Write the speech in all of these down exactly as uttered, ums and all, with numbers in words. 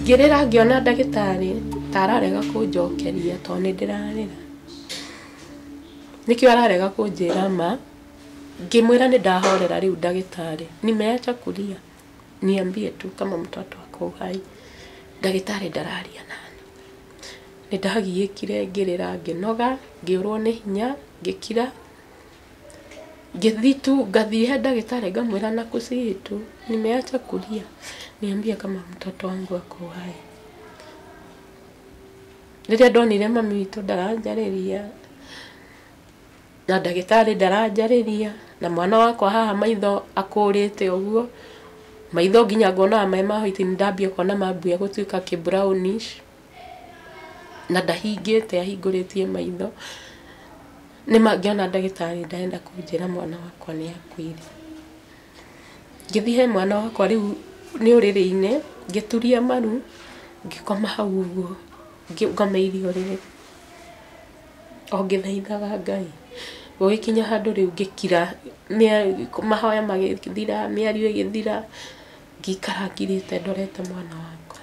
ngirira ngiona ndagitari tararega kunjokeria to ni ndirarira nikio ararega kunjira ma ngimwira ni ndahorera riu ndagitari nimeacha kulia niambie tu kama mtoto wako hai ndagitari ndararia nani ni ndagiikire ngirira nginoga ngiurwo ni hinya ngikira ngithitu ngathie ndagitari ngamwira na kusitu nimeacha kulia niambie kama mtoto wangu wako hai Rĩrĩa ndonire mami witũ ndaranjarĩria na ndagĩtarĩ ndaranjarĩria na mwana wakwa haha maitho akũrĩte ũguo maitho nginya ngona maĩ ma white ndambia kuona mambia gũtuĩka kĩ brownish na ndahingĩte ahingũrĩtie maitho nĩma ngĩona ndagĩtarĩ ndaenda kũnjĩra mwana wakwa nĩ akuire ngĩthiĩ he mwana wakwa rĩu nĩ ũrĩrĩ-inĩ ngĩturia maru ngĩkoma hau ũguo ngĩgomeire ũrĩrĩ o ngĩthaithaga Ngai gũgĩkinya handũ rĩu ngĩkira mahoya magĩthira mĩario ĩgĩthira ngĩikara ngirĩte ndorete mwana wakwa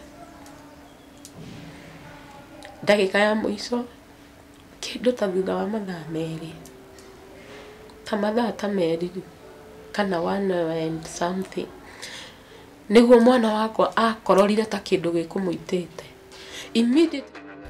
ndagĩka ya mũico kĩndũ ta thutha wa mathaa merĩ ta mathaa ta merĩ kana one and something nĩguo mwana wakwa akororire ta kĩndũ gĩkũmũitĩte immediately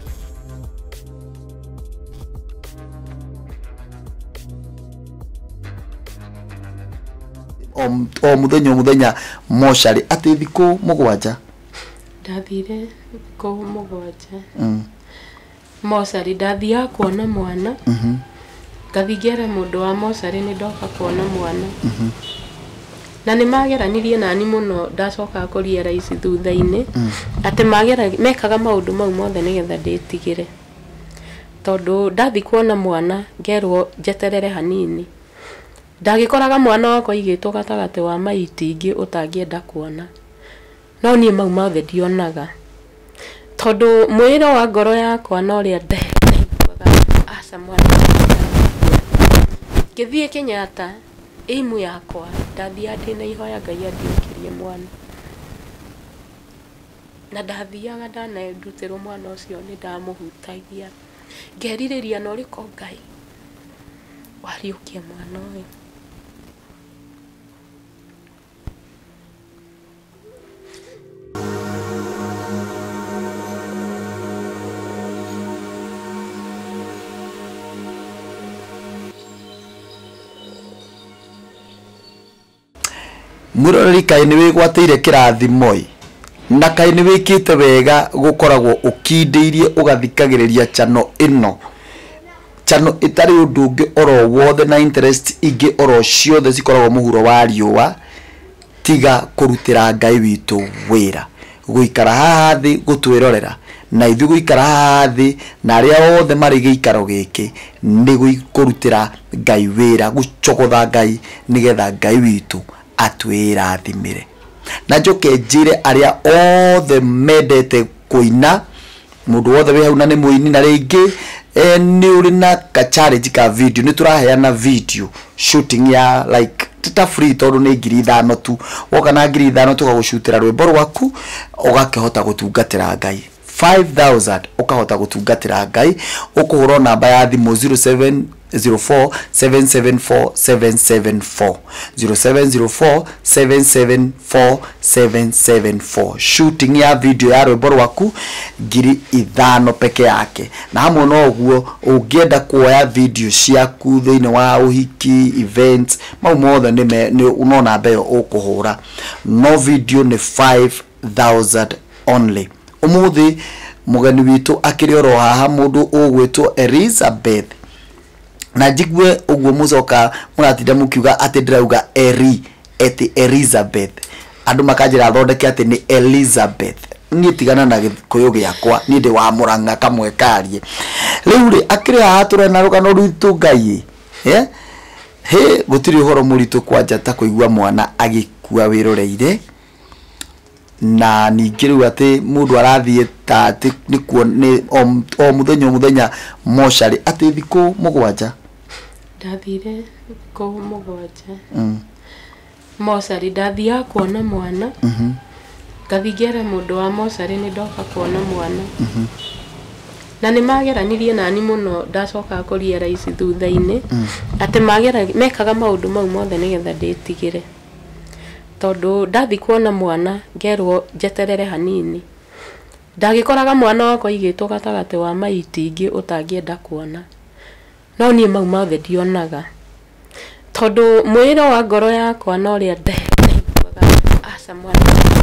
o muthenya muthenya moshari ati thiku mugwanja ndathire thiku mugwanja mm moshari ndathia kuona mwana mhm ngathigera mundu wa moshari ni ndoka kuona mwana mhm na ni mageranirie nani muno ndacoka kuria raisi thutha-ini ati magera mekaga maundu mau mothe nigetha nditigire tondu ndathi kuona mwana ngerwo njeterere hanini ndagikoraga mwana wakwa igitwo gatagate wa maiti ingi utangienda kuona no nie mau mothe ndionaga tondu mwiro wa ngoro yakwa no ria ndeiguaga aca mwana ngithie Kenyatta imu yakwa ndathia ndina ihoya Ngai andiokirie mwana na ndathiaga ndanaendutirwo mwana ucio ni ndamuhutagia ngerirĩria no riko Ngai wariukia mwana uyu muroreri kai ni wigwateire kirathimoi na kai ni wikite wega gukoragwo ukindeirie ugathikagiriria chano ino chano itari undu ungi oro wothe na interest ingi oro ciothe cikoragwo muhuro wa riũa tiga kurutira Ngai witu wira guikara haha thi gutwirorera na ithu guikara haha thi na aria othe mari giikaro giki ni guikurutira Ngai wira gucogotha Ngai nigetha Ngai witu atwira thimire na njoke njire aria othe mendete kuina mundu wothe we hauna ni muini na ringi eh, ni uri na ka challenge ka video ni turaheana video shooting ya like tita free tondu ni ngiri ithano tu woka na ngiri ithano tugagushutira rwimbo rwaku ugakihota gutungatira Ngai five thousand ukahota gutungatira Ngai ukuhura namba ya thimu zero seven zero four seven seven four seven seven four zero seven zero four seven seven four seven seven four shooting ya video ya rwimbo rwaku ngiri ithano peke yake na hamwe no guo ungienda kuoya video ciaku thiini wa uhiki events mau mothe ni unona mbeyo ukuhura no video ni five thousand only umuthi mugani witu akiri oro haha mundu ugwitwo Elizabeth na jigwe uguo mucoka muratinda mukiuga ati ndirauga Eri eti Elizabeth andu makajira thondeke ati ni Elizabeth ngitigana na gikuyu giakwa ni ndi wa Murang'a kamwe karie riu ri akiri haha turena rugano rwitu Ngai eh he gutiri uhoro muritu kwanja ta kuigua mwana agikua wiroreire na ningiru ati mundu arathie ta ati ni kuone o muthenya muthenya moshari ati thiku mugwanja ndathire thiku mugwanja mm moshari ndathia kuona mwana mhm ngathingera mundu wa mocarĩ nĩ ndoka kuona mwana na nĩ mageranirie nani muno ndacoka kũria raici thutha-inĩ atĩ magera mekaga maũndũ mau mothe nĩgetha ndĩtigĩre tondũ ndathi kuona mwana ngerwo njeterere hanini ndagĩkoraga mwana wakwa aigĩtwo gatagatĩ wa maiti ingĩ ũtangĩenda kuona no niĩ mau mothe ndionaga tondũ mwĩro wa ngoro yakwa no rĩa ndaiguaga aca mwana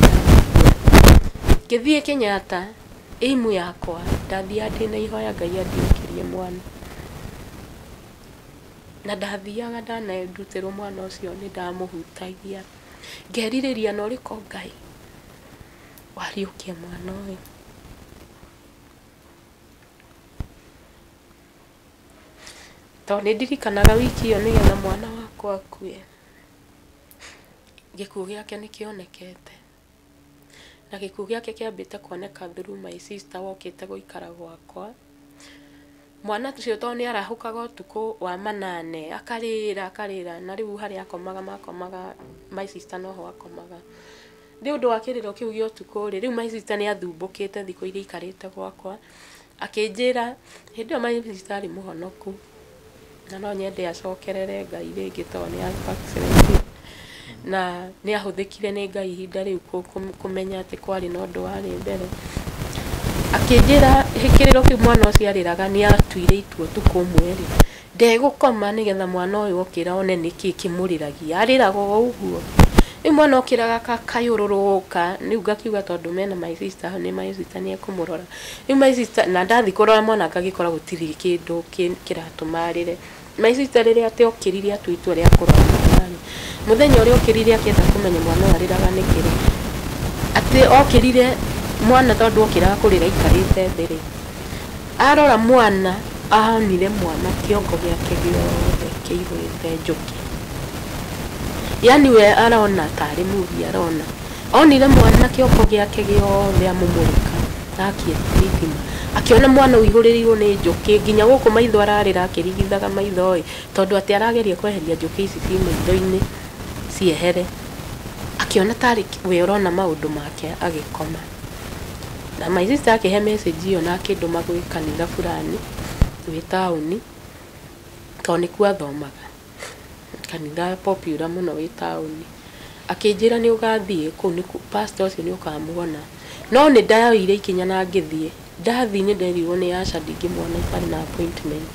ngĩthiĩ Kenyatta imu yakwa ndathiaga ndĩna ihoya Ngai andiũkĩrie mwana na ndathiaga ndanarutĩrwo mwana ũcio nĩ ndamũhutagia ngerirĩria no rĩko Ngai wariũkia mwana ũyũ tondũ nĩ ndirikanaga wiki ĩyo nĩgetha mwana wakwa akue gĩkuũ gĩake nĩ kĩonekete na gĩkuũ gĩake kĩambĩte kuoneka through my sister wokĩte gũikara gwakwa mwana ũcio tondũ nĩ arahũkaga ũtukũ wa manane akarĩra akarĩra na rĩu harĩa akomaga makomaga my sister noho akomaga nĩ ũndũ wa kĩrĩro kĩu gĩa ũtukũ rĩ rĩu my sister nĩ athumbũkĩte thikũ iria ikarĩte gwakwa akĩnjĩra hĩndĩ ĩyo my sister arĩ mũhonoku na no nyende acokerere Ngai rĩngĩ tondũ nĩ accident na nĩ ahũthĩkire nĩ Ngai ihinda rĩu kũmenya atĩ kwarĩ na ũndũ warĩ mbere akĩnjĩra hĩkĩrĩro kĩu mwana ũcio arĩraga nĩ atuire itua ũtukũ ũmwe rĩ ndegũkoma nĩgetha mwana ũyũ okĩra one nĩkĩ kĩmũrĩragia arĩraga o ũguo rĩu mwana okĩraga kakayũrũrũka rĩu ngakiuga tondũ mena my sister nĩ my sister nĩ ekũmũrora rĩu my sister na ndathi kũrora mwana ngagĩkora gũtirĩ kĩndũ kĩratũma arĩre my sister rĩrĩa atĩ okĩrire atue itua rĩa kũrora mwana muthenya ũrĩa okĩrire akĩenda kũmenya mwana arĩraga nĩkĩ atĩ okĩrire mwana tondũ okĩraga kũrĩra ikarĩte thĩ rĩ arora mwana ahonire mwana kĩongo gĩake gĩothe kĩihũrĩte njũkĩ yani we arona tarĩ movie arona onire mwana kĩongo gĩake gĩothe amũmũrĩka akia thitima akiona mwana ũihũrĩirwo nĩ njũkĩ nginya gũkũ maitho ararĩra akĩrigithaga maitho ĩ tondũ atĩ arageria kweheria njũkĩ ici ci maitho-inĩ ciehere akiona tarĩ we ũrona maũndũ make agĩkoma na my sister akĩhe message ĩyo na akĩndũma gwĩ kanitha fulani wĩ taũni tondũ nĩkuo athomaga kanitha popular mũno wĩ taũni akĩnjĩra nĩ ũgathiĩ kũu nĩ pastor ũcio nĩ ũkamuona no nĩ ndayoire ikinya na ngĩthiĩ ndathi nĩ nderirwo nĩ Asha ndingĩmwona itarĩ na appointment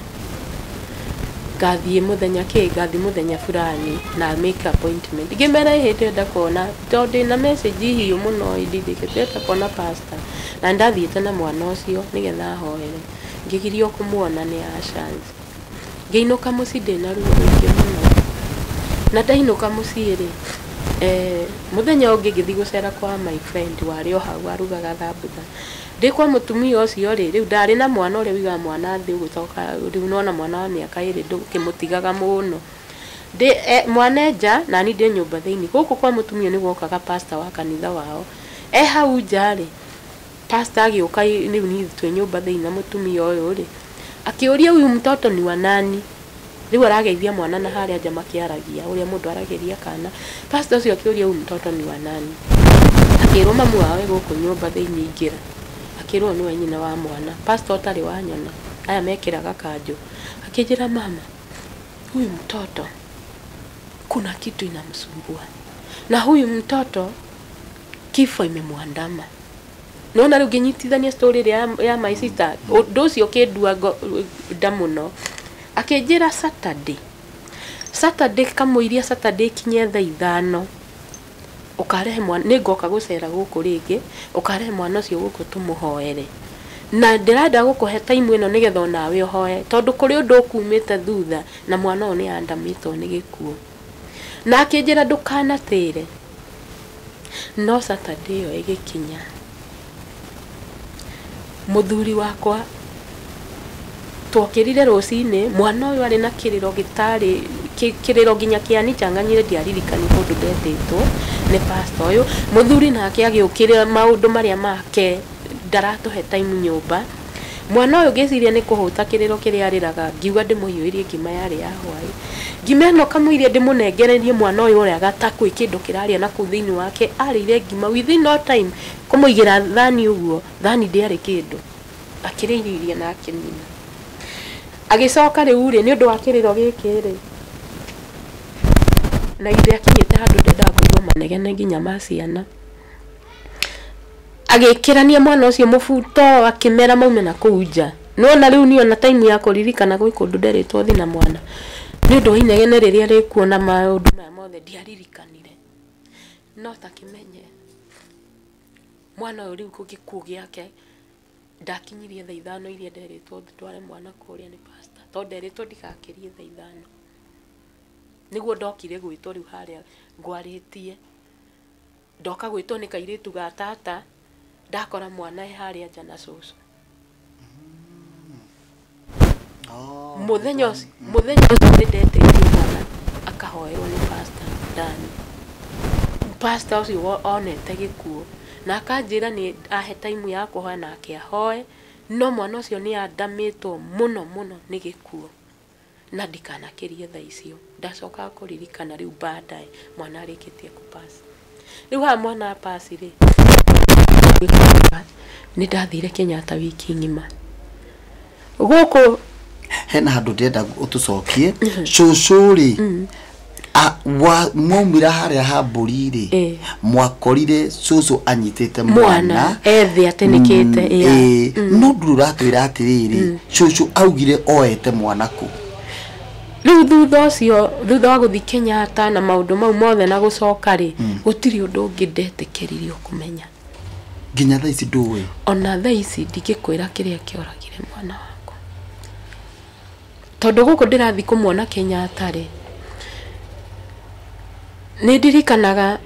ngathiĩ mũthenya kĩ ngathiĩ mũthenya fulani na make appointment ngĩmera hĩndĩ ndakuona tondũ ndĩna message hiũ mũno ndithikĩte kuona pastor na ndathiĩte na mwana ũcio nĩgetha hoere ngĩgirio kũmuona nĩ Asha ngĩinũka mũciĩ ndĩna ruo rũingĩ mũno na ndainũka mũciĩ rĩ eh muthenya ũngĩ ngĩthiĩ gũcera kwa my friend warĩ o hau arugaga thambutha ndĩ kwa mũtumia ũcio rĩ rĩu ndarĩ na mwana ũrĩa wiga mwana thĩ gũcoka rĩu nona mwana wa mĩaka ĩrĩ ndũkĩmũtigaga mũno ndĩ mwana nja na ni ndĩ nyũmba thĩinĩ gũkũ kwa mũtumia nĩ gwokaga pastor wa kanitha wao e hau nja rĩ pastor agĩũka rĩu ni twĩ nyũmba thĩinĩ na mũtumia ũyũ rĩ akĩũria huyu mtoto ni wa nani rĩu arageithia mwana na harĩa nja makĩaragia ũrĩa mũndũ arageria kana pastor ũcio akĩũria huyu mtoto ni wa nani akĩrwo mamu wao gũkũ nyũmba thĩinĩ ingĩra akĩrwo nĩ wa nyina wa mwana pastor tarĩ wa nyona aya mekĩraga kanjũ akĩnjĩra mama huyu mtoto kuna kitu inamsumbua na huyu mtoto kifo imemwandama naona rĩu ngĩnyitithania story ya, ya my sister ũndũ ũcio kĩndua ndamuno akĩnjĩra Saturday Saturday kamũiria Saturday kinye thaa ithano ukarehe mwana nĩngoka gũcera gũkũ rĩngĩ ukarehe mwana ũcio gũkũ tũmũhoere na ndĩrenda gũkũhe time ĩno nĩgetha onawe ũhoe tondũ kũrĩ ũndũ ũkumĩte thutha na mwana ũyũ nĩ andamitwo nĩ gĩkuũ na akĩnjĩra ndũkanatĩre no Saturday ĩyo ĩgĩkinya mũthuri wakwa twokĩrire rũcinĩ mwana ũyũ arĩ na kĩrĩro gĩtarĩ kĩrĩro nginya kĩani changanyire ndiaririkani kũndũ ndetĩtwo nĩ pastor ũyũ mũthuri nake agĩũkĩrĩra maũndũ marĩa make ndaratũhe time nyũmba mwana ũyũ ngĩciria nĩ kũhũta kĩrĩro kĩrĩa arĩraga ngiuga ndĩmũhiũirie ngima yarĩ ya hwaĩ ngimeno kamwire ndimunengererie mwana uyu uria gatakwi kindu kiraria na kuthini wake arire ngima within no time kumuigira thani uguo thani ndiari kindu akiriiriria na akinina agicoka riu ri ni undu wa kiriro giki ri na ithe akinyite handu ndenda kuigua manegene nginya maciana agikirania mwana ucio mubuto akimera maume na kuunja nona riu ni ona time ya kuririkana gwi kundu nderitwo thina mwana ni undu inegene riria rikuona maundu maya mothe ndiaririkanire no takimenye mwana uyu riu kugikuo giake ndakinyirie thaa ithano iria nderitwo tware mwana kuria ni pastor to nderitwo ndikakirie thaa ithano niguo ndokire gwitwo riu haria ngwaritie ndoka gwitwo ni kairitu ga tata ndakora mwana e haria nja na cucu oh muthenya muthenya ucio ndeteithie mwana akahoerwo ni pastor ndani pastor ucio onete gikuo na akanjira ni ahe time ya kuhoya na akiahoe no mwana ucio ni adamitwo muno muno ni gikuo na ndikanakirie thaa icio ndacoka kuririkana riu baadaye mwana arikitie kupasa riu ha mwana pasi ri ni ndathire Kenyatta wiki ngima guku hena handu ndenda utucokie cucuri a wa mumira haria ha mburi ri mwakorire cucu anyitite mwana ethe atenikite ya no nduratwira atiriri cucu augire oete mwana ku riu thutha ucio thutha wa guthi Kenyatta na maundu mau mothe na gucoka ri gutiri undu ungi ndetikiririe kumenya nginya thaa ici nduwe ona thaa ici ndigikwira kiria kioragire mwana wakwa tondu guku ndirathi kumwona Kenyatta ri ni ndirikanaga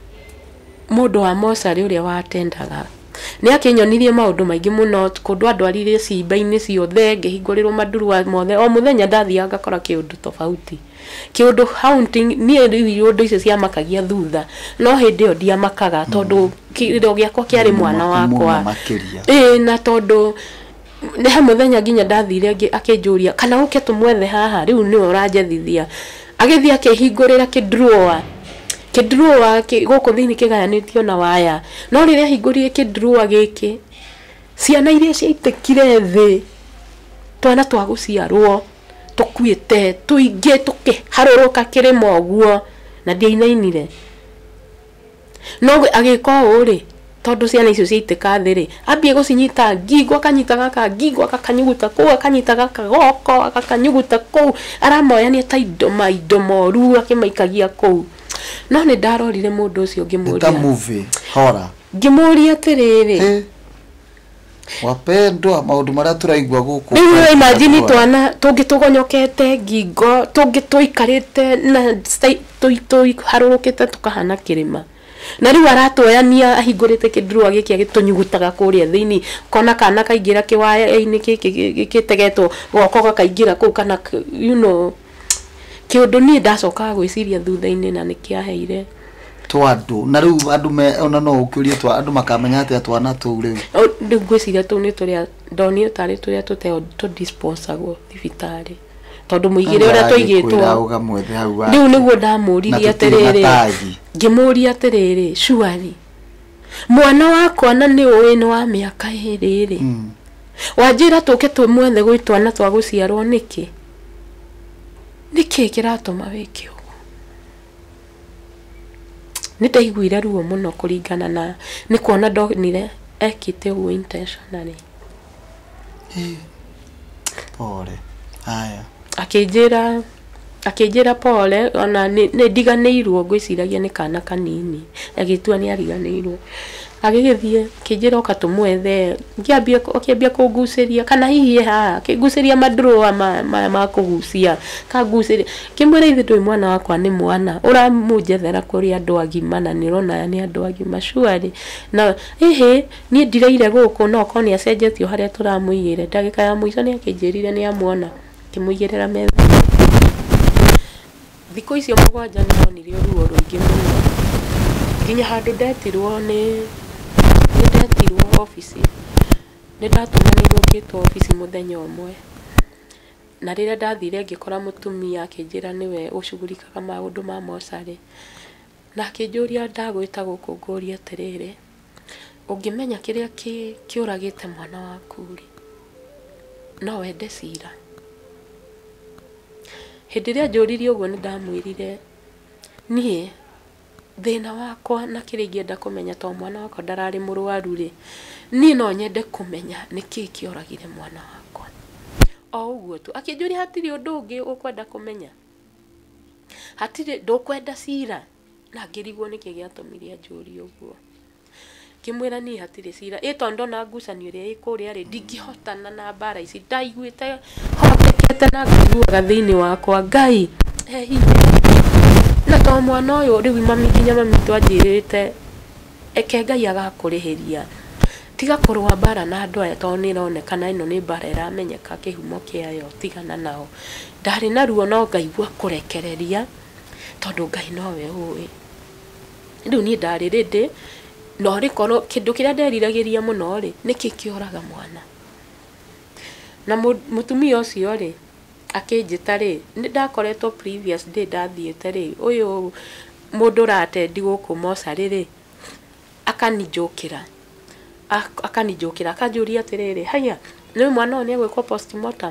mundu wa mosari uria watendaga ni akinyonirie maundu maingi muno kundu andwarire cimba-ini ciothe ngihingũrĩrwo mandurua mothe o muthenya ndathiaga ngakora kiundu tofauti kiundu haunting ni riu undu icio cia makagia thutha no hindi yo ndia makaga tondu kiriro giakwa kiari mwana wakwa eh na tondu ni ha muthenya nginya ndathire akinjuria kana uke tumwethe haha riu ni uranjethithia agithia akihingũrĩra kidroa kidroa guku thini kigayanitio na waya no riria hingũrire kidroa giki ciana iria ciaitikire thi twana twa guciarwo tukwite tuinge tukiharuruka kirimo guo na ndiainainire no agiko uri tondu ciana icio ciaitika thiri ambie gucinyita ngingo akanyita gaka ngingo akanyuguta ku akanyita gaka goko akanyuguta ku aramoyania ta indo maindo moru akimaikagia ku no ni ndarorire mundu ucio ngimuria ta movie horror ngimuria atiriri wapendwa maundu maria turaigua guku ni imagine twana tungitugonyokete ngingo tungituikarite na tuiharurukite tukahana kirima na riu aratoyania ahingurite kidrua giki agitunyugutaga kuria thini kona kana kaingira kiwaya-ini kiki kitegetwo goko gakaingira ku kana you know kiundu ni ndacoka gwiciria thutha-ini na nikiaheire twandu na riu andu me ona no ukiurie twa andu makamenya ati twana tu riu ndu gwiciria tu ni turia ndonio tari turia tuteo tu disponsagwo thibitari tondu muigire uria tuigitwo riu niguo ndamuririe atiriri ngimuria atiriri shuari mwana wakwa na ni uwi ni wa miaka iriri wanjira tuke tumwethe gwitwana twa guciarwo niki niki kiratuma wiki uguo ni ndaiguire ruo muno kuringana na ni kuona ndonire ekite uguo intentionally pole haya akinjira akinjira pole ona ni ndiganirwo gwiciragia ni kana kanini agitua ni ariganirwo agigithie kinjira okatumwethe ngiambia okiambia kuguceria kana hihi ha kiguceria madroa ma ma, ma kugucia kaguceria kimwira ithe ndoi mwana wakwa ni mwana uramujethera kuri andu agima na nirona ni andu agima shuari na ehe ni ndireire guku no koni acenjetio haria turamuigire ndagika ya muico ni akinjirire ni amwona kimuigirira metha thiko icio mugwanja ni onire ruo ruingi muno nginya handu ndetirwo ni ndetirwo office ni ndatumanirwo kitwo office muthenya umwe na rĩrĩa ndathire ngĩkora mũtumia akĩnjĩra nĩwe ũcugurikaga maũndũ ma mocarĩ, na akĩnjũria ndagwĩta gũkũ ngũria atĩrĩrĩ, ũngĩmenya kĩrĩa kĩũragĩte mwana waku rĩ, no wende cira. Hĩndĩ ĩrĩa njũririe ũguo nĩ ndamwĩrire niĩ thĩna wakwa na kĩrĩa ingĩenda kũmenya to mwana wakwa ndararĩ mũrwaru rĩ, niĩ no nyende kũmenya nĩkĩĩ kĩoragire mwana wakwa. O ũguo tu akĩnjũria hatirĩ ũndũ ũngĩ ũkwenda kũmenya, hatirĩ ndũkwenda cira. Na ngĩrigwo nĩkĩ gĩatũmire anjũrie ũguo. Ngĩmwĩra niĩ hatirĩ cira, ĩ tondũ ndona ngucanio ĩrĩa ĩ kũrĩa rĩ, ndingĩhotana na mbara ici, ndaiguĩte hotekete na ngaiguaga thĩinĩ wakwa Ngai he hinya. Na to mwana ũyũ rĩu mami nginya mami twanjĩrĩte eke Ngai agakũrĩhĩria, tiga kũrũa mbara na andũ aya tondũ nĩ ĩronekana ĩno nĩ mbara ĩramenyeka kĩhumo kĩayo, tigana nao. Ndarĩ na ruo no ngaigua kũrekereria tondũ Ngai nowe ũĩ. Rĩu niĩ ndarĩ rĩndĩ no rĩkorwo kĩndũ kĩrĩa nderiragĩria mũno rĩ, nĩkĩ kĩoraga mwana. Na mũtumia ũcio rĩ akĩnjĩta rĩ, nĩ ndakoretwo previous day ndathiĩte rĩ, ũyũ mũndũ ũratendi gũkũ mocarĩ rĩ, akanijũkĩra akanijũkĩra akanjũria atĩrĩrĩ, haya nĩ mwana ũyũ nĩegwĩkwo postmortem,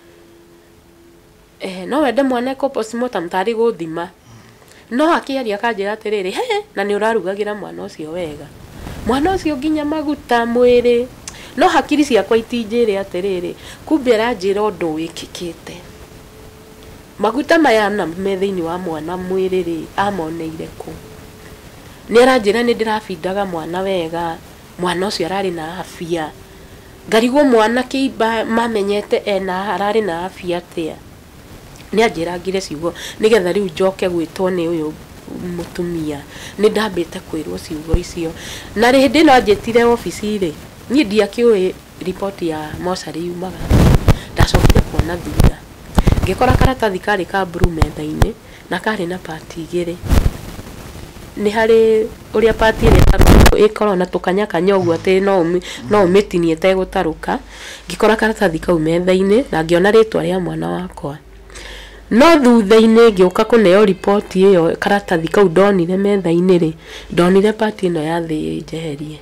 eh no wende mwana ekwo postmortem tarĩ gũthima. No akĩaria akanjĩra atĩrĩrĩ, he na nĩ ũrarugagĩra mwana ũcio wega, mwana ũcio nginya maguta mwĩrĩ. No hakiri ciakwa itinjĩre atĩrĩrĩ, kumbe aranjĩra ũndũ wĩkĩkĩte. Maguta maya na me thĩinĩ wa mwana mwĩrĩ rĩ, amoneire kũ? Nĩ aranjĩra nĩ ndĩrabindaga mwana wega, mwana ũcio ararĩ na afya. Ngarigwo mwana kĩimba mamenyete ena ararĩ na afya atĩa. Nĩ anjĩrangire ciugo nĩgetha rĩu njoke gwĩtwo nĩ ũyũ mũtumia. Nĩ ndambĩte kwĩrwo ciugo icio. Na rĩndĩ no anjĩtire obici rĩ, niĩ ndiakĩũĩ report ya mocarĩ yumaga. Ndacokire kuona thutha, ngĩkora karatathi karĩ ka blue metha-inĩ na karĩ na part igĩrĩ. Nĩ harĩ ũrĩa part ĩrĩa ĩkorwo na tũkanyakanya ũguo atĩ no no ũmĩtinie tegũtarũka. Ngĩkora karatathi kau metha-inĩ na ngĩona rĩtwa rĩa mwana wakwa. No thutha-inĩ ngĩũka kũneo report ĩyo karatathi kau ndonire metha-inĩ rĩ, ndonire part ĩno ya thĩ njeherie.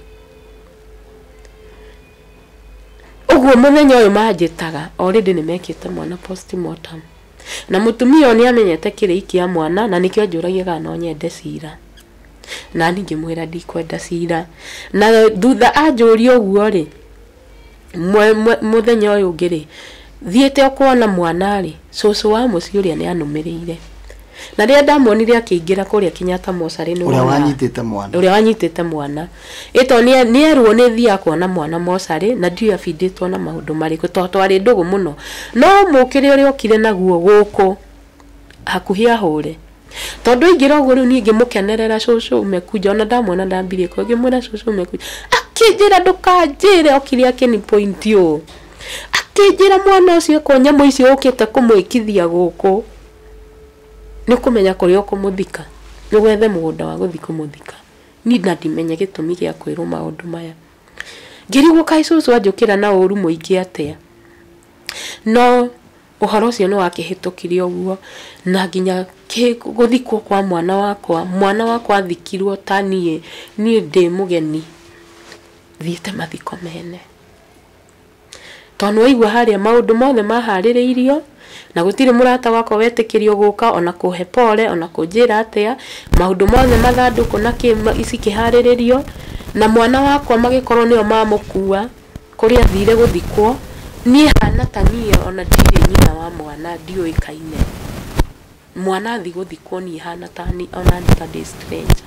Ũguo mũthenya ũyũ manjĩtaga already nĩ mekĩte mwana postmortem. Na mũtumia nĩ amenyete kĩrĩi kĩa mwana na nĩkĩo anjũragia no nyende cira. Na ningĩ mwĩra ndikwenda cira. Na thutha anjũria ũguo rĩ, mũthenya ũyũ ũngĩ rĩ, thiĩte kuona mwana rĩ, cũcũ wa mũciĩ ũrĩa nĩ anũmĩrĩire. Na rĩrĩa ndamuonire akĩingĩra kũrĩa Kenyatta mocarĩ nĩ ũrĩa wanyitĩte mwana. Ũrĩa wanyitĩte mwana. Ĩto nĩ erwo nĩ thia kuona mwana mocarĩ na ndiũ abindĩtwo na maũndũ marĩkũ tondũ twarĩ ndũgũ mũno. No mũkĩrĩ ũrĩa okire naguo gũkũ hakuhĩ ahũre. Tondũ ingĩra ũguo rĩu niĩ ngĩmũkenerera cũcũ umekuja, ona ndamwona ndambirie kwa ngĩmwĩra cũcũ umekuja. Akĩnjĩra ndũkanjĩre okire akĩni point ũũ. Akĩnjĩra mwana ũcio ko nyamũ icio ũkĩte kũmwĩkithia gũkũ. Nĩ kũmenya kũrĩa ũkũmũthika, nĩ gwethe mũgũnda wa gũthiĩ kũmũthika. Niĩ na ndimenye gĩtũmi gĩa kwĩrwo maũndũ maya. Ngĩrigwo kaĩ cũcũ anjũkĩra na ũru mũingĩ atĩa. No ũhoro ũcio nĩ wakĩhĩtũkire ũguo na nginya gũthikwo kwa mwana wakwa, mwana wakwa athikirwo ta niĩ niĩ ndĩ mũgeni thiĩte mathiko mene. Tondũ waigua harĩa maũndũ mothe maharĩrĩirio na gũtirĩ mũrata wakwa wetĩkĩrio gũka ona kũhe pole ona kũnjĩra atĩa, maũndũ mothe mathandũkũ na ici kĩharĩrĩrio na mwana wakwa magĩkorwo nĩo mamũkua kũrĩa athire gũthikwo. Niĩ hana ta niĩ ona ndirĩ nyina wa mwana ndiũĩkaine. Mwana athi gũthikwo niĩ hana ta ni ona ta ndĩ stranger.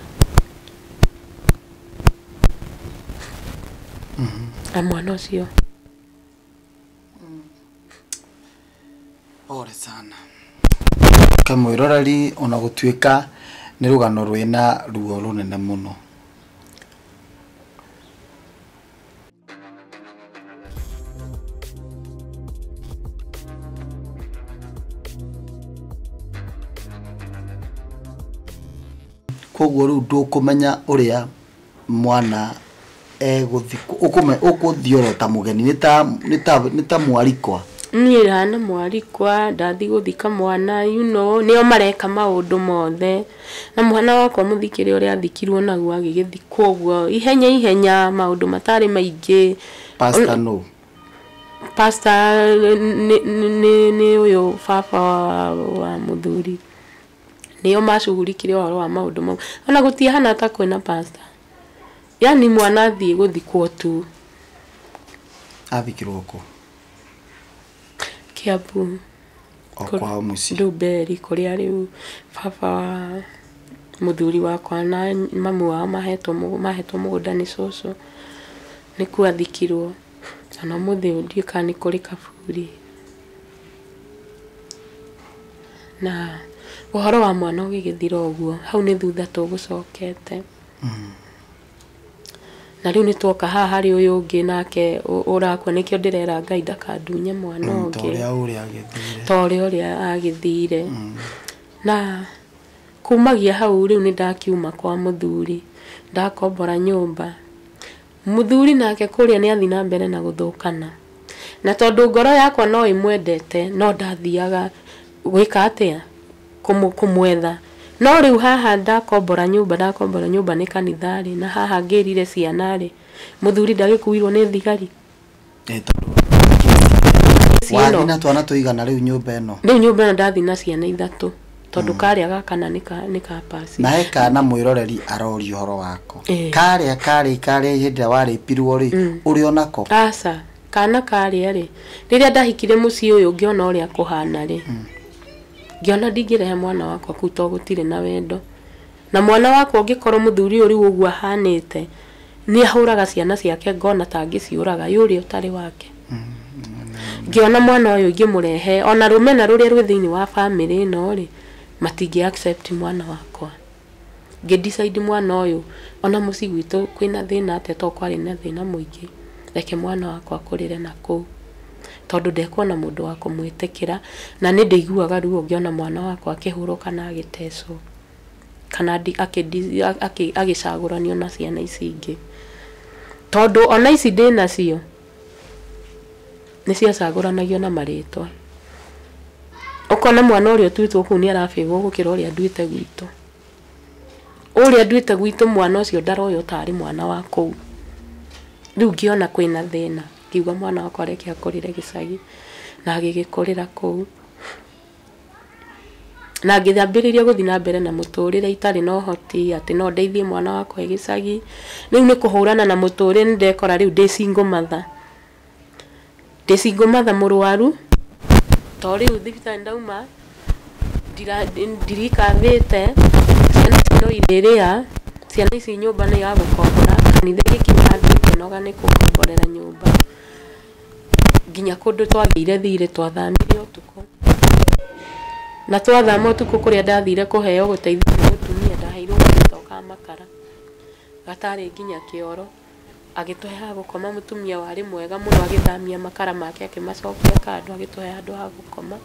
Mhm. Na mwana ũcio ore sana kamwirorari ona gũtuĩka nĩ rũgano rwĩna ruo rũnene mũno. Koguo rĩu ndũkũmenya ũrĩa mwana egũthikwo, ũkũme ũkũthiĩ oro ta mũgeni, nĩ ta nĩ ta nĩ ta mwarikwa. Niĩ hana mwarikwa ndathi guthika mwana you know nio mareka maundu mothe na mwana wakwa muthikire uria athikirwo naguo agigithikwo uguo ihenya ihenya maundu matari maingi. Pastor no Pastor ni ni ni uyu baba wa, wa muthuri nio macugurikire waro wa maundu mau ona gutie hana ta kwina pastor yani mwana athie guthikwo tu athikirwo ku Kiambu kwa muci Nduberi kuria riu baba wa muthuri wakwa na mamu wao mahetwo mahetwo mugunda ni coco ni kuathikirwo ana muthi ndie kani kuri kaburi na uhoro wa mwana ugigithira uguo hau ni thutha tugucokete mm. Na riu ni twoka haha hari uyu ungi nake urakwa nikio ndirera Ngai ndakandunye mwana ungi toria uria agithire toria uria agithire na kumagia hau riu ni ndakiuma kwa muthuri ndakombora nyumba muthuri nake kuria ni athi na mbere na guthukana na tondu ngoro yakwa no imwendete no ndathiaga gwika atia kumwetha no riu haha ndakombora nyumba ndakombora nyumba ni kanithari na haha ngirire cianari muthuri ndagikuirwo ni thigari wathi na twana tuigana riu nyumba eno riu nyumba eno ndathi na ciana ithatu tondu karia gakana nika nika pasi na eka na mwiroreri arori horo wako karia kari kari hindira wari pirwo ri uri onako asa kana karia ri riria ndahikire muci uyu ngiona uria kuhana ri ngiona ndingirehe mwana wakwa kuto gutire na wendo na mwana wakwa ungikorwo muthuri uri uguo hanite ni ahuraga ciana ciake ngona tangiciuraga yuri utari wake ngiona mwana uyu ngimurehe ona rumena ruria rwi thiini wa family no ri matingi accept mwana wakwa ngidecide mwana uyu ona muci gwitu kwina thina ate to kwari na thina muingi reke mwana wakwa kurire nako tondu ndekuona mundu wa kumwitikira na ni ndeiguaga ruo ngiona mwana wakwa akihuruka na agitecwo kana agicaguranio na ciana ici ingi tondu ona ici ndina cio ni ciacaguranagio na maritwa ukona mwana uria twitwo ku ni arafigwo gukira uria nduite gwitu uria nduite gwitu mwana ucio ndaroyo tari mwana wa kou riu ngiona kwina thina kiuga mwana wakwa reke akurire gicagi na agigikurira kou na ngithambiriria guthi na mbere na muturire itari no hoti ati no ndeithie mwana wakwa gicagi riu ni kuhurana na muturire ni ndekora riu ndi single mother ndi single mother murwaru to riu thibitari ndauma ndira ndirikavite ciana no iriria ciana ici nyumba ni ya gukombora kanitha gikinyandite noga ni kukomborera nyumba nginya kundu twathire thire twathamire utuku na twathama utuku kuria ndathire kuheo guteithia mutumia ndaheirwo gitoka makara gatari nginya kioro agituhe ha gukoma mutumia wari mwega muno agithamia makara make akimacokia kando agituhe andu ha gukoma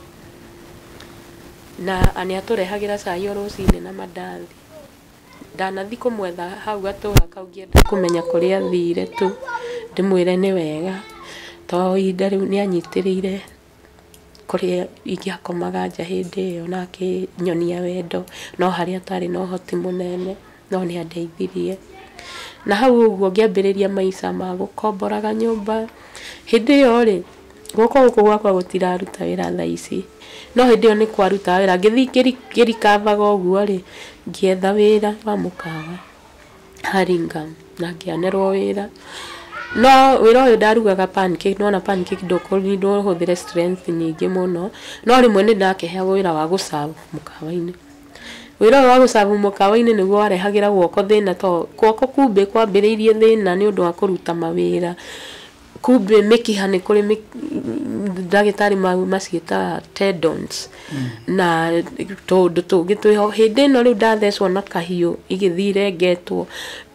na ani aturehagira cai rucini na mandathi ndanathi kumwetha hau gatura kau ngienda kumenya kuria thire tu ndimwire ni wega to ihinda riu ni anyitirire kuria ingiakomaga nja hindi iyo nake nyonia wendo no haria atari no hoti munene no ni andeithirie na hau uguo ngiambiriria maisha ma gukomboraga nyumba hindi iyo ri guko guko gwakwa gutiraruta wira thaa ici no hindi iyo ni kwaruta wira ngithikiri kirikavaga uguo ri ngietha wira wa mukawa haringa na ngianerwo wira no wira uyu ndarugaga pancake no na pancake ndokori ndo huthire strength nyingi muno no rimwe ni ndakeheagwo wira wa gucavu mukawa-ini wira wa gucavu mukawa-ini niguo warehagira guoko thina to guoko kumbe kwambiriirie thina ni undu wa kuruta mawira kumbe mikiha ni kuri ndagitari maciita tendons mm. na tondu tungi twiho hindi no riu ndathecwo na kahiu igithire ngetwo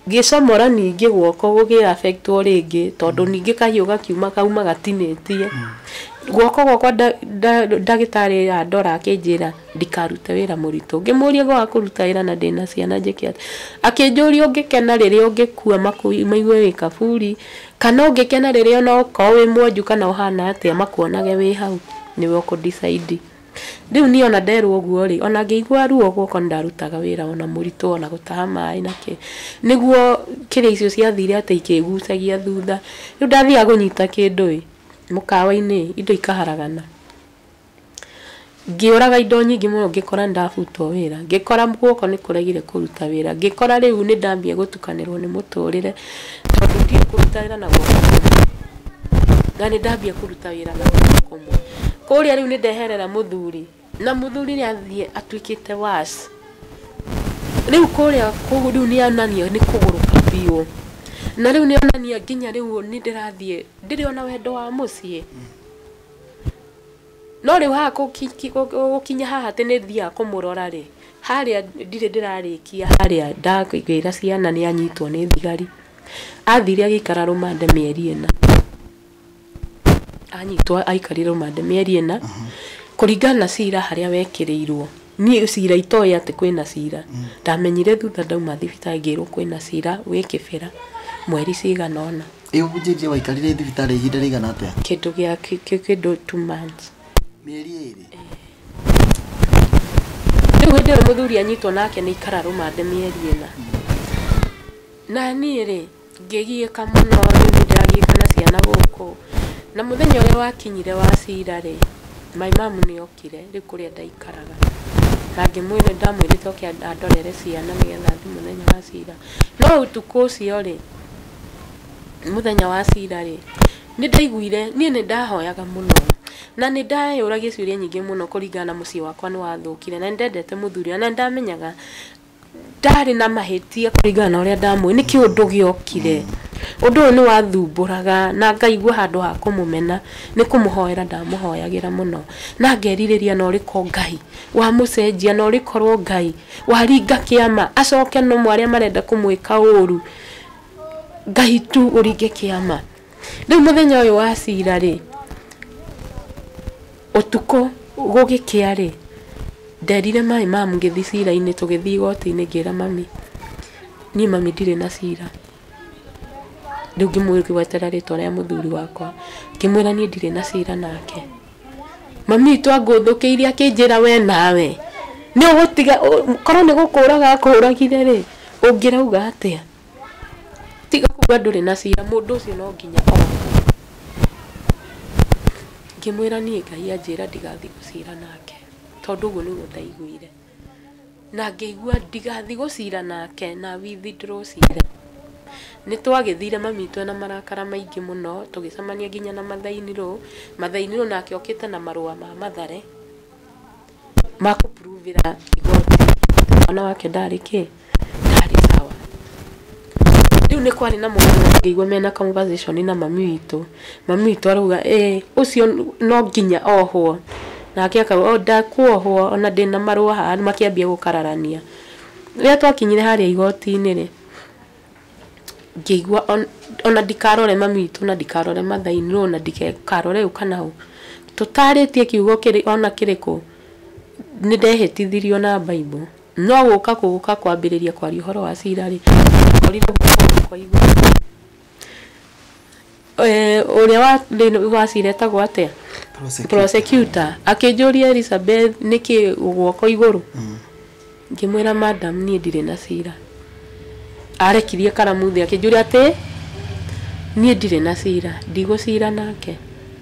gicomora ningi guoko gugi affect o ringi tondu ningi kahiu gakiuma kauma gatinetie guoko gwakwa ndagitari ya ndora akinjira ndikarute wira muritu ngimuria gwa kuruta wira na ndina ciana njike akinjuria ungikena riria ungikua maigwe wi kaburi kana ungikena riria no ko wi mwanju kana uhana atia makuonage wi hau niwe uko decide riu ni ona nderwo guo ri ona ngeigua ruo guoko ndarutaga wira ona muritu ona gutaha mai nake niguo kire icio ciathire ate ikigucagia thutha riu ndathia gunyita kindu ri mukawa-ini indo ikaharagana ngiuraga indo nyingi muno ngikora ndafutwo wira ngikora guoko ni kuregire kuruta wira ngikora riu ni ndambia gutukanirwo ni muturire tondu ndie kuruta wira na guoko ngani ndambia kuruta wira na guoko kumwe kuria riu ni ndeherera muthuri na muthuri ni athie atwikite was riu kuria kugu riu ni anania ni kuguruka biu na riu ni onania nginya riu ni ndirathie ndiri ona wendo wa mucie no riu ha gukinya haha ati ni thia kumurora ri haria ndire ndirarikia haria ndakwira ciana ni anyitwo ni thigari athire agikara rumande mieri ina anyitwo aikarire rumande mieri ina kuringana cira haria wekirirwo ni cira itoya ati kwina cira ndamenyire thutha ndauma thibitari ngirwo kwina cira wikibira mweri cigana ona iyo bujije waikarire thibitari ihinda rigana atia kindu gia kindu two months mieri iri riu ndiro muthuri anyitwo nake ni ikara rumande mieri ina na ni ri ngigieka muno ni ndagieka na ciana guku na muthenya uria wakinyire wa cira ri my mom ni okire ri kuria ndaikaraga na ngimwire ndamwire toke andorere ciana nigetha thi muthenya wa cira no utuku ucio ri muthenya wa cira ri ni ndaiguire ni ni ndahoyaga muno na ni ndayuragia ciuria nyingi muno kuringana mucie wakwa ni wathukire na ndendete muthuri na ndamenyaga ndari na mahitia kuringana uria ndamwe ni kiundu giokire undu ni wathumburaga na ngaigua handu ha kumumena ni kumuhoera ndamuhoyagira muno na ngeririria no riko ngai wa mucenjia no rikorwo ngai waringa kiama acoke no mwaria marenda kumwika uru ngai tu uringe kiama riu muthenya uyu wa cira ri utuko gugikia ri nderire mai mamu ngithi cira-ini tugithi goti-ini ngira mami ni mami ndire na cira riu ngimwirigwetera ritwa ria muthuri wakwa ngimwira ni ndire na cira nake mami twanguthukiire akinjira we nawe ni ugutiga korwo ni gukuraga akuragire ri ungirauga atia tiga kuga nduri na cira mundu ucio no nginya o ngimwira ni ngai anjira ndigathi gucira nake tondu guo niguo ndaiguire na ngeigua ndigathi gucira nake na withdraw cira ni twagithire mami twena marakara maingi muno tugicamania nginya na mathainiro mathainiro nake okite na marua ma mathare makuprovira igoti mwana wake ndari ki ndari sawa riu ni kwari na mwana ngeigua mena conversation na mami witu mami witu aruga eh ucio no nginya ohwo nake akaga ndakuohwo ona ndina marua ha makiambia gukararania ria twakinyire haria igoti-ini ri ngeigua ona ndikarore mami witu na ndikarore mathainiro na ndikarore ukana tutaritie kiugo kiri ona kiriku ni ndehitithirio na Bible no guka kuguka kwambiriria kwari uhoro wa cira ri korire kwa igwa eh uria wa wa cira etagwo atia prosecutor akinjuria Elizabeth niki guoko iguru ngimwira madam ni ndire na cira arekirie karamu thi akinjuria ati ni ndire na cira ndigocira nake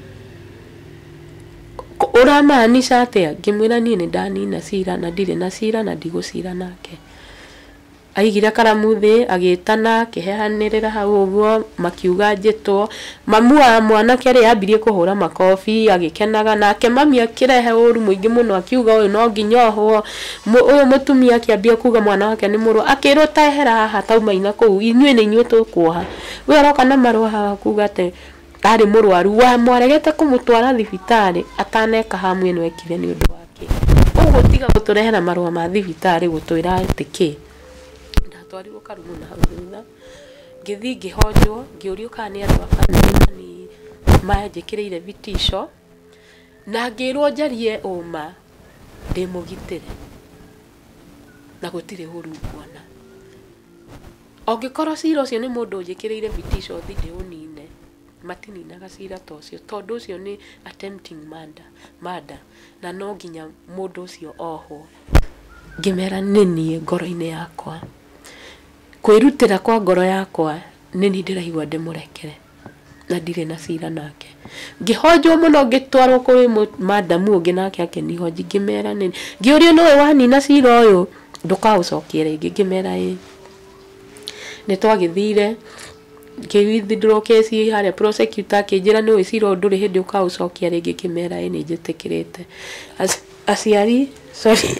uramaanisha atia ngimwira ni ni ndani na cira na ndire na cira na ndigocira nake aigira karamu thi agitana kihehanirira hau uguo makiuga njitwo mamu wa mwana kere yambirie kuhura makofi agikenaga nake mami akirehe uru muingi muno akiuga uyu no nginya ohwo uyu mutumia akiambia kuga mwana wake ni muru akirwo tahera haha tauma ina kuu inywe ni inywe tukuoha we aroka na marua haha kuga te ari murwaru wa mwaregete kumutwara thibitari ataneka hamu ino ekire ni undu wake uguo tiga guturehera marua ma thibitari gutwira atiki ngĩtwarirwo karumu na hau thutha ngĩthi ngĩhonjwo ngĩũrio kana nĩ andũ a kanitha ni manjĩkĩrĩire vitisho na ngĩrwo njarie ũma ndĩ mũgitĩre na gũtirĩ ũru nguona ongĩkorwo cira ũcio nĩ mũndũ ũnjĩkĩrĩire vitisho thi ndĩ ũnine matininaga cira ta ũcio tondũ ũcio nĩ attempting murder murder na no nginya mũndũ ũcio ohwo ngĩmera nĩ niĩ ngoro-inĩ yakwa kwĩrutĩra kwa ngoro yakwa nĩ niĩ ndĩraigua ndĩmũrekere na ndirĩ na cira nake ngĩhonjwo mũno ngĩtwarwo kũrĩ madamu ũngĩ nake akĩnihoji ngĩmera nĩ ngĩũrio nĩwe wanina cira ũyũ ndũkaũcokie rĩngĩ ngĩmera ĩ nĩ twagĩthire ngĩwithdraw case harĩa prosecutor akĩnjĩra nĩwe cira ũyũ ndũrĩ hĩndĩ ũkaũcokia rĩngĩ ngĩmera ĩ nĩ njĩtĩkĩrĩte aciari sorry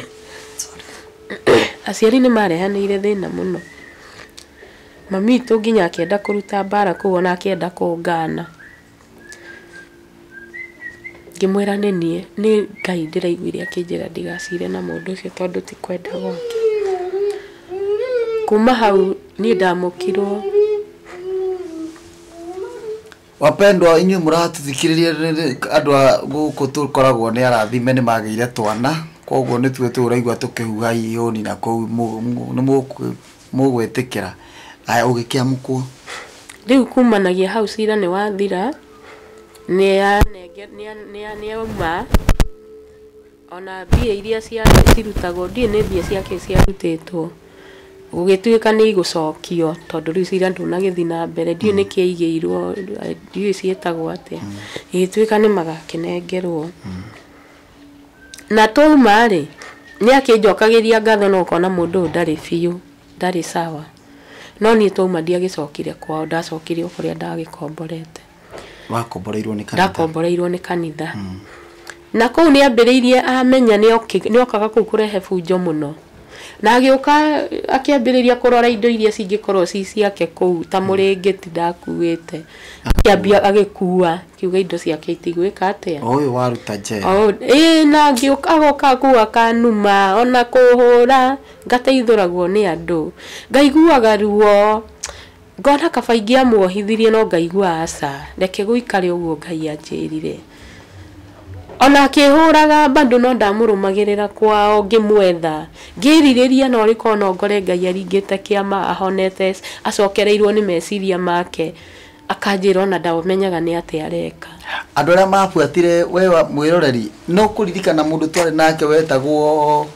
aciari nĩ marehanĩire thĩna mũno mami witũ nginya akĩenda kũruta mbara kũu ona akĩenda kũngana ngĩmwĩra nĩ niĩ nĩ Ngai ndĩraiguire akĩnjĩra ndigacire na mũndũ ũcio tondũ ti kwenda gwake kuma hau niĩ ndamũkirwo wapendwa inyuĩ mũratũthikĩrĩria andũ a gũkũ tũkoragwo nĩ arathime nĩ magĩire twana koguo nĩ tuĩ tũraigua tũkĩhuha ihũni na kũu nĩ mũgwĩtĩkĩra aya ũgĩkĩamũkwo rĩu kumanagia hau cira nĩ wathira nĩ nĩauma ona mbia iria cirutagwo ndiĩ nĩ mbia ciake ciarutĩtwo gũgĩtuĩka nĩ igũcokio tondũ rĩu cira ndũnagĩthi na mbere ndiũ nĩ kĩaigĩirwo ndiũ ciĩtagwo atĩa ĩgĩtuĩka nĩ magakĩnengerwo na twauma rĩ nĩ akĩnjokagĩria ngatho no ũkona mũndũ ũyũ ndarĩ biũ ndarĩ sawa no niĩ twauma ndiagĩcokire kwao ndacokire kũrĩa ndagĩkomborete wakomboreirwo nĩ kanitha ndakomboreirwo nĩ kanitha na kũu nĩ ambĩrĩirie amenya nĩ okaga kũu kũrehe bunjo mũno na agĩũka akĩambĩrĩria kũrora indo iria cingĩkorwo ci ciake kũu ta mũrĩngĩti ndakuĩte akĩambia agĩkua kiuga indo ciake itigwĩka atĩa ũyũ waruta njera ĩĩ na agĩũka agoka kũu akanuma ona kũhũra ngateithũragwo nĩ andũ ngaiguaga ruo ngona kaba ingĩamuohithirie no ngaigua aca reke gũikare ũguo Ngai anjĩrire ona akĩhũraga bado no ndamũrũmagĩrĩra kwao ngĩmwetha ngĩrirĩria no rĩko no ngore Ngai aringĩte kĩama ahonete acokereirwo nĩ meciria make akanjĩra ona ndamenyaga nĩ atĩ areka andũ arĩa mabuatire wewe mwĩroreri no kũririkana mũndũ twarĩ nake wetagwo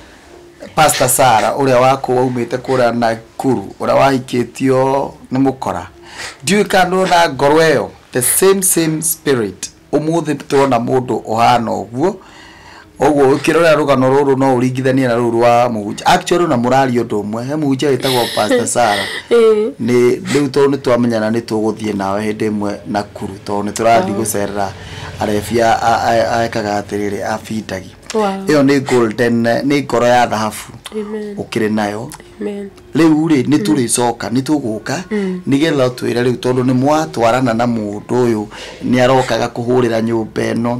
Pastor Sarah ũrĩa wako waumĩte kũrĩa Nakuru ũrĩa wahikĩtio nĩ mũkora ndiũĩ kana na ngoro ĩyo the same same spirit umuthi tuona mundu ohana oguo oguo ukirora rugano ruru no uringithania na ruru wa muhunjia actually na murari undu umwe he muhunjia witagwo Pastor Sarah ni riu to ni twamenyana ni tuguthie nawe hindi imwe Nakuru to ni turathi gucerera arefia aekaga atiriri afitagi iyo ni golden ni ngoro ya dhahabu ukire nayo riu ri ni turicoka ni tuguka nigetha twire riu tondu ni mwatwarana na mundu uyu ni arokaga kuhurira nyumba eno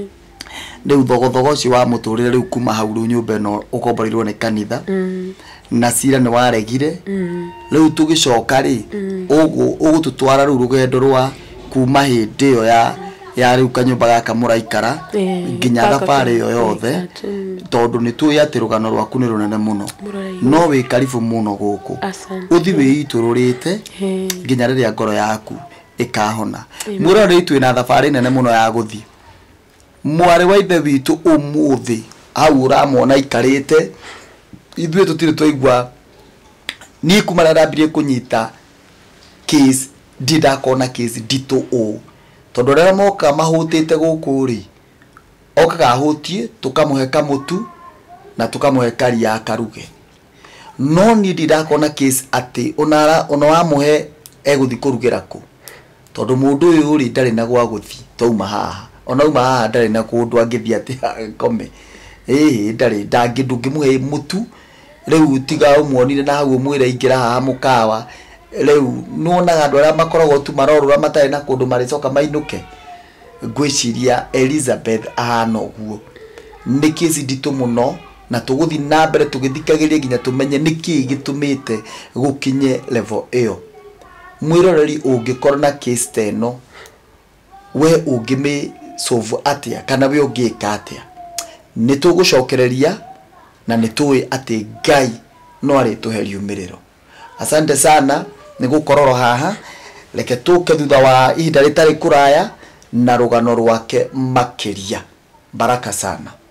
riu thogothogo ucio wa muturire riu kuma hau riu nyumba eno ukomboreirwo ni kanitha na cira ni waregire riu tugicoka ri ugu ugututwara riu rugendo rwa kuma hindi yo ya ya riu kanyumba gaka muraikara nginya thabarĩ yo yothe tondu ni tuĩ atĩ rugano rwaku nĩ runene muno no wĩ karibu muno guku uthi wĩitũrũrĩte nginya rĩrĩa ngoro yaku ikahona mwĩrwo nĩ itwĩ na thabarĩ nene muno ya guthi mwarĩ wa ithe witũ ũmũthĩ hau ũramwona ikarĩte ithuĩ tũtirĩ twaigua niĩ kuma rĩrĩa ndambirie kũnyita case ndindakona case nditũ ũũ tondu rĩrĩa moka mahũtĩte gũkũ rĩ okaga ahũtie tukamũhe kamutu na tukamũhe karia akaruge no niĩ ndindakona case atĩ onara ona wamũhe egũthi kũrugĩra kũ tondu mũndũ ũyũ rĩ ndarĩ na gwa gũthi twauma haha ona uma haha ndarĩ na kũndũ angĩthi atĩ ngome ĩĩ ndarĩ ndangĩndũngĩmũhe mutu rĩu tiga ũmuonire na hau mwĩra ingĩra haha mũkawa rĩu nuonaga andũ arĩa makoragwo tu marorũra matarĩ na kũndũ marĩcoka mainũke ngwĩciria Elizabeth ahana ũguo nĩ kĩci nditũ mũno na tuguthi na mbere tugithikagiria ginya tumenye niki gitumite gukinye level iyo. Mwiroreri ungikorwo na case teno we ungimi solve atia kana we ungika atia, nitugucokereria na nitui ati Ngai no ari tuheri umiriro. Asante sana ni gukororo haha, reke tuke thutha wa ihinda ritari kuraya na rugano rwake makiria. Baraka sana.